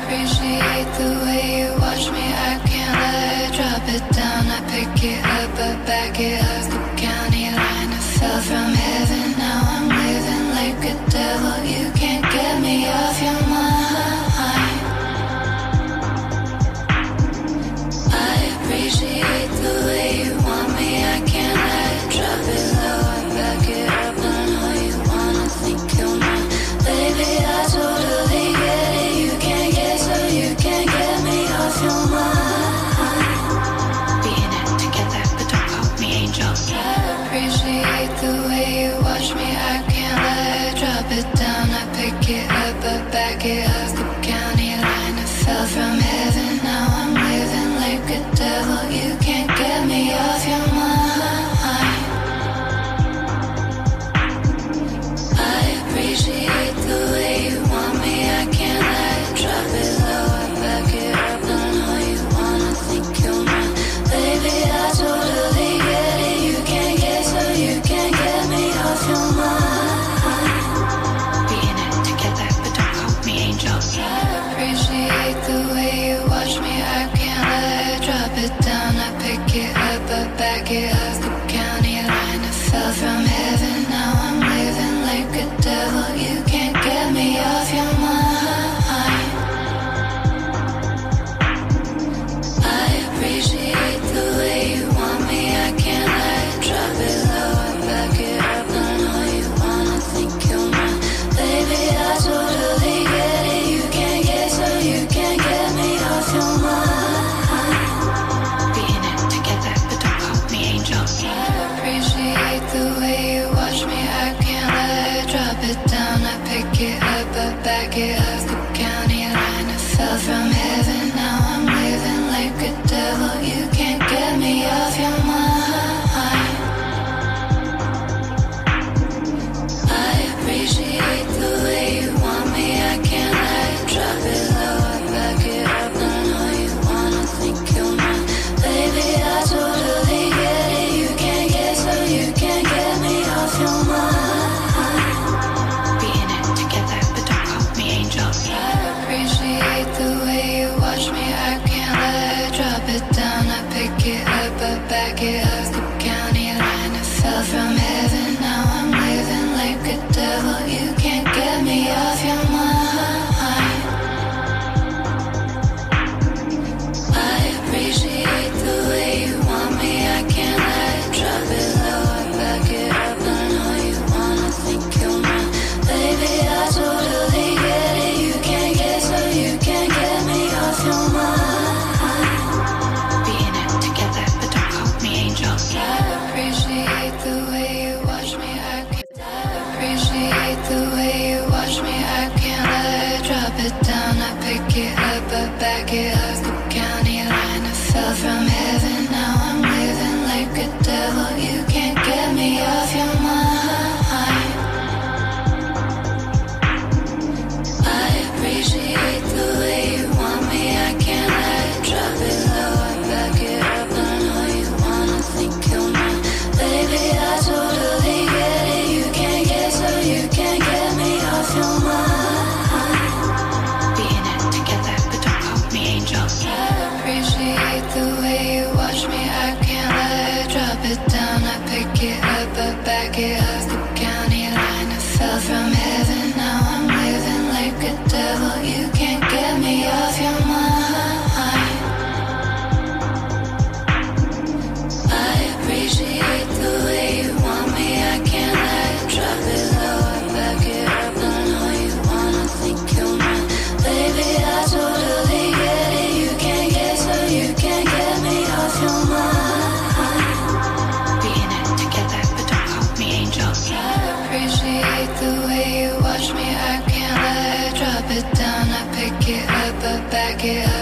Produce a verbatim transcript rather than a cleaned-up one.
appreciate the way you watch me. I can't let it drop it down. I pick it up, but back it up. The county line, I fell from heaven. Now I'm living like a devil. You can't get me off your mind. I appreciate the way you want me. I can't let it drop it low. I back it up. I know you wanna think you're mine. Baby, I totally get it. You can't get so you can't get me off your mind. Be in it to get that, but don't call me angel. I appreciate the way you watch me. I can't let it drop it down. I pick it up, but back it up. The county line, I fell from heaven. Now I'm living like a devil. You can't get me off your mind. I appreciate the way you want me. I can't let it drop it low. I back it up. I know you wanna think you're mine. Baby, I totally get it. You can't get so you can't get me off your mind. Be in it to get that, but don't call me angel. I appreciate the way you watch me. I can't let it drop it down. I pick it up, but back it up. The county line, I fell from heaven. Now I'm living like a devil. You can't get me off your mind. I appreciate the way you want me. I can't let it drop it low. I back it up. I know you wanna think you're mine. Baby, I totally get it. You can't get so you can't get me off your mind. Be in it to get that, but don't call me angel. I appreciate the way you watch me. I can't let it drop it down. I pick it up, but back it up. The county line, I fell from heaven. Now I'm living like a devil. You can't get me off your mind. I appreciate the way you want me. I can't let it drop it low. I back it up. I know you wanna think you're mine. Baby, I totally get it. You can't get so you can't get me off your mind. Be in it to get that, but don't call me angel. I appreciate the way you watch me. I can't let it drop it down. I pick it up, but back it up. The county line, I fell from heaven. Now I'm living like a devil. You can't get me off your mind. I appreciate the way you want me. I can't let it drop it low. I back it up. I know you wanna think you're mine. Baby, I totally get it. You can't get so you can't get me off your mind. Be in it to get that, but don't call me angel. I appreciate the way you watch me. I can't I appreciate the way you watch me. I can't let it drop it down. I pick it up, but back it up. The county line, I fell from heaven. Now I'm living like a devil. You can't get me off your mind. I appreciate the way you want me. I can't let it drop it low. I back it up. I know you wanna think you're mine. Baby, I totally get it. You can't get so you can't get me off your mind. Be in it to get that, but don't call me angel. I appreciate the way you watch me. I can't let it drop it down. I pick it up, but back it up. The county line, I fell from heaven. Now I'm living like a devil. You can't get me off your mind. I appreciate the way you want me. I can't let it drop it low. I back it up. I know you wanna think you're mine. Baby, I totally get it. You can't get so you can't get me off your mind. Be in it to get that, but don't call me angel. I appreciate the way you watch me. I can't let it drop it down. I pick it up, but back it up.